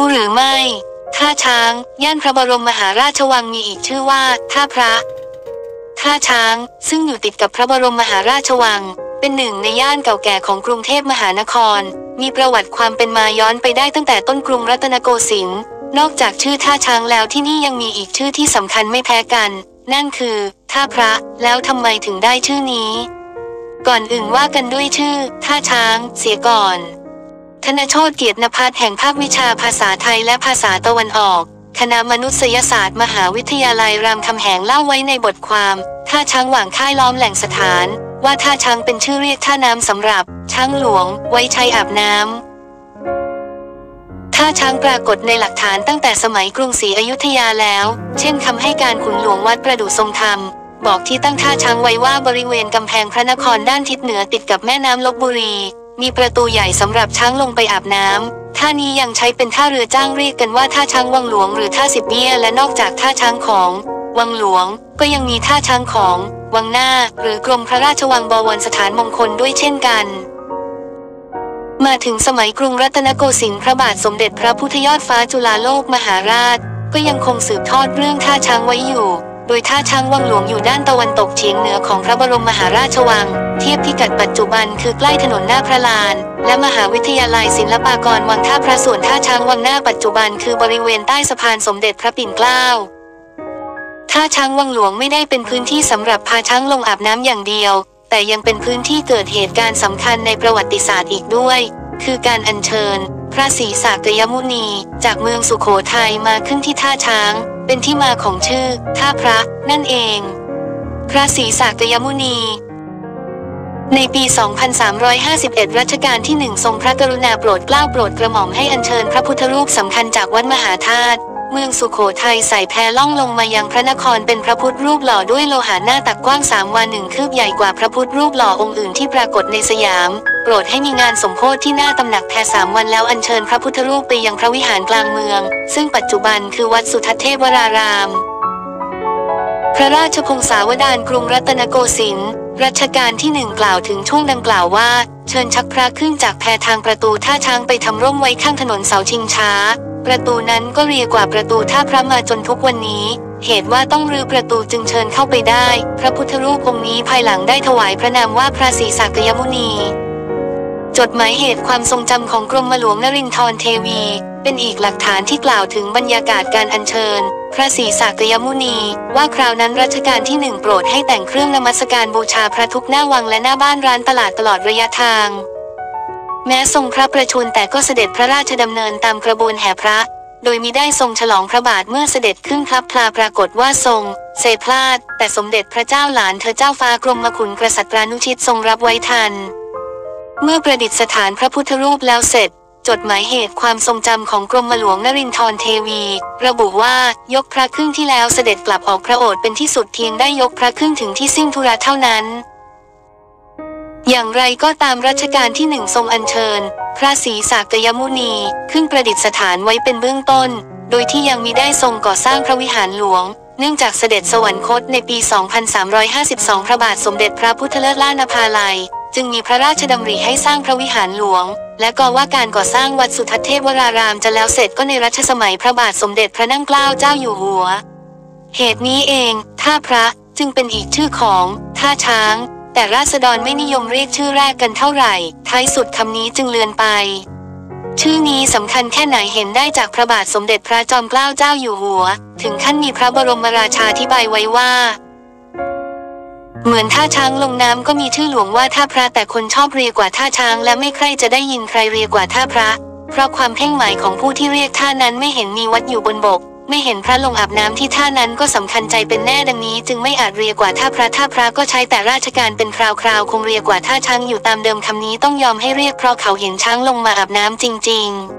หรือไม่ท่าช้างย่านพระบรมมหาราชวังมีอีกชื่อว่าท่าพระท่าช้างซึ่งอยู่ติดกับพระบรมมหาราชวังเป็นหนึ่งในย่านเก่าแก่ของกรุงเทพมหานครมีประวัติความเป็นมาย้อนไปได้ตั้งแต่ต้นกรุงรัตนโกสินทร์นอกจากชื่อท่าช้างแล้วที่นี่ยังมีอีกชื่อที่สำคัญไม่แพ้กันนั่นคือท่าพระแล้วทำไมถึงได้ชื่อนี้ก่อนอื่นว่ากันด้วยชื่อท่าช้างเสียก่อนธนโชติเกียรตินภัสแห่งภาควิชาภาษาไทยและภาษาตะวันออกคณะมนุษยศาสตร์มหาวิทยาลัยรามคำแหงเล่าไว้ในบทความท่าช้างหว่างค่ายล้อมแหล่งสถานว่าท่าช้างเป็นชื่อเรียกท่าน้ำสำหรับช้างหลวงไว้ใช้อาบน้ำท่าช้างปรากฏในหลักฐานตั้งแต่สมัยกรุงศรีอยุธยาแล้วเช่นคำให้การขุนหลวงวัดประดู่ทรงธรรมบอกที่ตั้งท่าช้างไว้ว่าบริเวณกำแพงพระนครด้านทิศเหนือติดกับแม่น้ำลพบุรีมีประตูใหญ่สำหรับช้างลงไปอาบน้ำท่านี้ยังใช้เป็นท่าเรือจ้างเรียกกันว่าท่าช้างวังหลวงหรือท่าสิบเบี้ยและนอกจากท่าช้างของวังหลวงก็ยังมีท่าช้างของวังหน้าหรือกรมพระราชวังบวรสถานมงคลด้วยเช่นกันมาถึงสมัยกรุงรัตนโกสินทร์พระบาทสมเด็จพระพุทธยอดฟ้าจุฬาโลกมหาราชก็ยังคงสืบทอดเรื่องท่าช้างไว้อยู่โดยท่าช้างวังหลวงอยู่ด้านตะวันตกเฉียงเหนือของพระบรมมหาราชวังเทียบพิกัดปัจจุบันคือใกล้ถนนหน้าพระลานและมหาวิทยาลัยศิลปากรวังท่าพระส่วนท่าช้างวังหน้าปัจจุบันคือบริเวณใต้สะพานสมเด็จพระปิ่นเกล้าท่าช้างวังหลวงไม่ได้เป็นพื้นที่สำหรับพาช้างลงอาบน้ำอย่างเดียวแต่ยังเป็นพื้นที่เกิดเหตุการณ์สำคัญในประวัติศาสตร์อีกด้วยคือการอัญเชิญพระศรีสากยมุนีจากเมืองสุโขทัยมาขึ้นที่ท่าช้างเป็นที่มาของชื่อท่าพระนั่นเองพระศรีสากยมุนีในปี 2351 รัชกาลที่ 1 ทรงพระกรุณาโปรดเกล้าโปรดกระหม่อมให้อัญเชิญพระพุทธรูปสำคัญจากวัดมหาธาตุเมืองสุโขทัยใส่แพล่องลงมายังพระนครเป็นพระพุทธรูปหล่อด้วยโลหะหน้าตักกว้าง3 วา 1 คืบใหญ่กว่าพระพุทธรูปหล่อองค์อื่นที่ปรากฏในสยามโปรดให้มีงานสมโภชที่หน้าตำหนักแพ3 วันแล้วอัญเชิญพระพุทธรูปไปยังพระวิหารกลางเมืองซึ่งปัจจุบันคือวัดสุทัศน์เทพวรารามพระราชพงศาวดารกรุงรัตนโกสินทร์รัชกาลที่ 1 กล่าวถึงช่วงดังกล่าวว่าเชิญชักพระขึ้นจากแพทางประตูท่าช้างไปทำร่มไว้ข้างถนนเสาชิงช้าประตูนั้นก็เรียกว่าประตูท่าพระมาจนทุกวันนี้เหตุว่าต้องรื้อประตูจึงเชิญเข้าไปได้พระพุทธรูปองค์นี้ภายหลังได้ถวายพระนามว่าพระศรีสากยมุนีจดหมายเหตุความทรงจำของกรมหลวงนรินทรเทวีเป็นอีกหลักฐานที่กล่าวถึงบรรยากาศการอัญเชิญพระศรีสากยมุนีว่าคราวนั้นรัชกาลที่ 1 โปรดให้แต่งเครื่องนมัสการบูชาพระทุกหน้าวังและหน้าบ้านร้านตลาดตลอดระยะทางแม้ทรงพระประชวรแต่ก็เสด็จพระราชดำเนินตามกระบวนแห่พระโดยมิได้ทรงฉลองพระบาทเมื่อเสด็จขึ้นพลับพลาปรากฏว่าทรงเสพลาดแต่สมเด็จพระเจ้าหลานเธอเจ้าฟ้ากรมขุนกษัตรานุชิตทรงรับไว้ทันเมื่อประดิษฐานพระพุทธรูปแล้วเสร็จจดหมายเหตุความทรงจำของกรมหลวงนรินทรเทวีระบุว่ายกพระครึ่งที่แล้วเสด็จกลับออกพระโอษฐ์เป็นที่สุดเพียงได้ยกพระครึ่งถึงที่สิ้นธุระเท่านั้นอย่างไรก็ตามรัชกาลที่ 1 ทรงอัญเชิญพระศรีสากยมุนีขึ้นประดิษฐานไว้เป็นเบื้องต้นโดยที่ยังมิได้ทรงก่อสร้างพระวิหารหลวงเนื่องจากเสด็จสวรรคตในปี 2352 พระบาทสมเด็จพระพุทธเลิศล่านภาลัยจึงมีพระราชดำริให้สร้างพระวิหารหลวงและก็ว่าการก่อสร้างวัดสุทัศน์เทพวรารามจะแล้วเสร็จก็ในรัชสมัยพระบาทสมเด็จพระนั่งเกล้าเจ้าอยู่หัวเหตุนี้เองท่าพระจึงเป็นอีกชื่อของท่าช้างแต่ราษฎรไม่นิยมเรียกชื่อแรกกันเท่าไหร่ท้ายสุดคำนี้จึงเลือนไปชื่อนี้สำคัญแค่ไหนเห็นได้จากพระบาทสมเด็จพระจอมเกล้าเจ้าอยู่หัวถึงขั้นมีพระบรมราชาธิบายไว้ว่าเหมือนท่าช้างลงน้ำก็มีชื่อหลวงว่าท่าพระแต่คนชอบเรียกว่าท่าช้างและไม่ใครจะได้ยินใครเรียกว่าท่าพระเพราะความเพ่งหมายของผู้ที่เรียกท่านั้นไม่เห็นมีวัดอยู่บนบกไม่เห็นพระลงอาบน้ำที่ท่านั้นก็สำคัญใจเป็นแน่ดังนี้จึงไม่อาจเรียกว่าท่าพระก็ใช้แต่ราชการเป็นคราวๆคงเรียกว่าท่าช้างอยู่ตามเดิมคำนี้ต้องยอมให้เรียกเพราะเขาเห็นช้างลงมาอาบน้ำจริงๆ